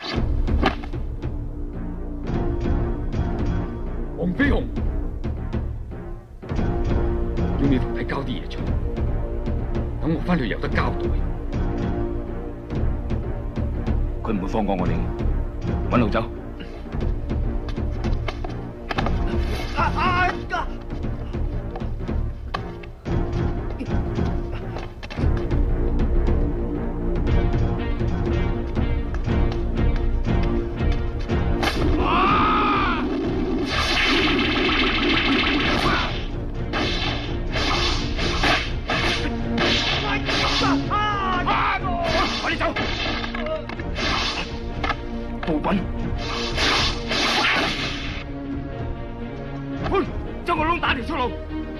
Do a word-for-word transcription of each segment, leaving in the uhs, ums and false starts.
黃飛鴻，要你徒弟交啲嘢出嚟，等我翻去有得交代。佢唔會放過我哋，揾路走。啊啊！ 暴滾！潘，將個窿打條出路。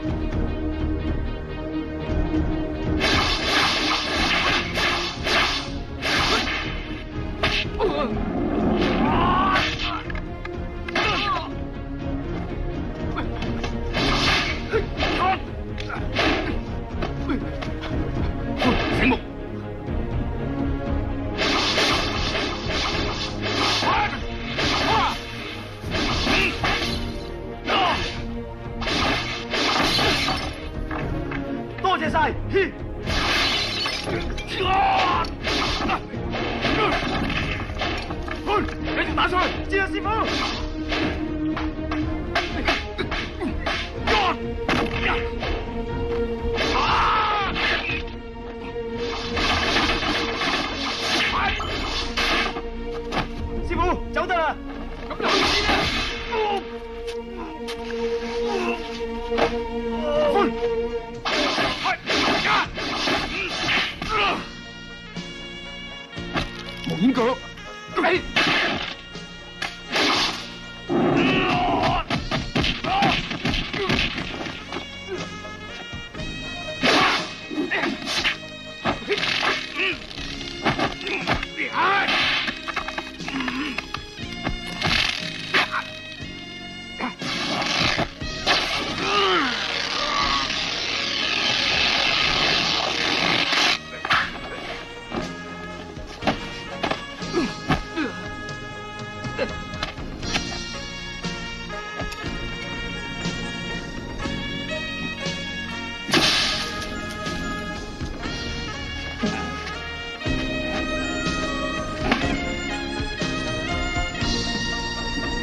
醒目！ 多謝晒，繼續打出去，知啦，師傅。師傅，走得啦，咁就去先啦。Foon 無影腳，你。